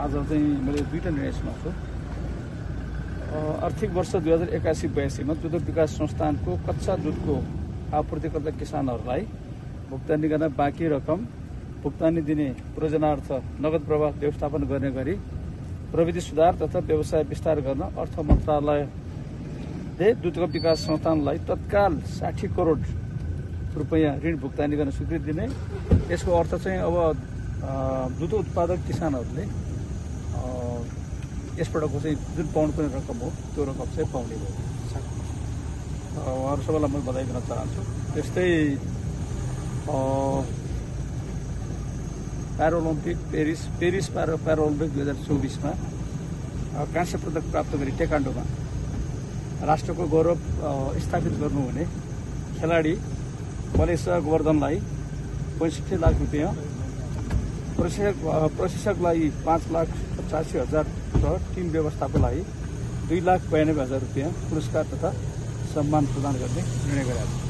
आज चाहिँ मैले दुईटा निर्णय सुनाउँछु। आर्थिक वर्ष 2081-82 मा दुध विकास संस्थानको कच्चा दुधको आपूर्तिकर्ता किसानहरूलाई भुक्तानी गर्न बाँकी रकम भुक्तानी दिने प्रयोजनार्थ नगद प्रवाह व्यवस्थापन गर्ने गरी प्रविधि सुधार तथा व्यवसाय विस्तार गर्न अर्थ मन्त्रालयले दुधको विकास संस्थानलाई तत्काल 60 करोड रुपैयाँ ऋण भुक्तानी गर्न स्वीकृति दिने। यसको अर्थ चाहिँ अब दुध उत्पादक किसानहरूले यसपटकको चाहिँ जुन पाउनुपर्ने रकम हो त्यो रकम चाहिँ पाउने भयो। उहाँहरू सबैलाई म बधाई दिन चाहन्छु। त्यस्तै प्याराओलम्पिक पेरिस प्याराओलम्पिक 2024 मा कांस्य पदक प्राप्त गरी टेक्वान्डोमा राष्ट्रको गौरव स्थापित गर्नुहुने खेलाडी मलेसिया गोवर्धनलाई 65 लाख रुपियाँ, प्रशिक्षकलाई 5,85,000 र टिम व्यवस्थापकलाई 2,92,000 रुपियाँ पुरस्कार तथा सम्मान प्रदान गर्ने निर्णय गरेको छ।